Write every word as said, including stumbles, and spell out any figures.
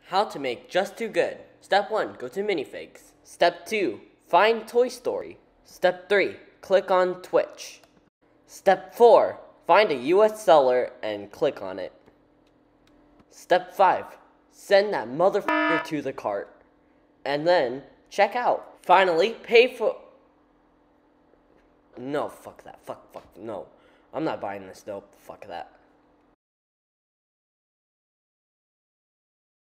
How to make Just Too Good. Step one, go to minifigs. Step two, find Toy Story. Step three, click on Twitch. Step four, find a U S seller and click on it. Step five, send that motherfucker to the cart. And then, check out. Finally, pay for... No, fuck that. Fuck, fuck, no. I'm not buying this dope. Fuck that.